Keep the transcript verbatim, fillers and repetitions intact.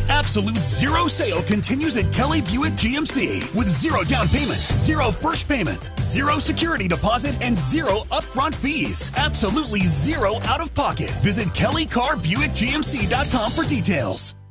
Absolute zero sale continues at Kelly Buick G M C with zero down payment, zero first payment, zero security deposit, and zero upfront fees. Absolutely zero out of pocket. Visit Kelly Car Buick G M C dot com for details.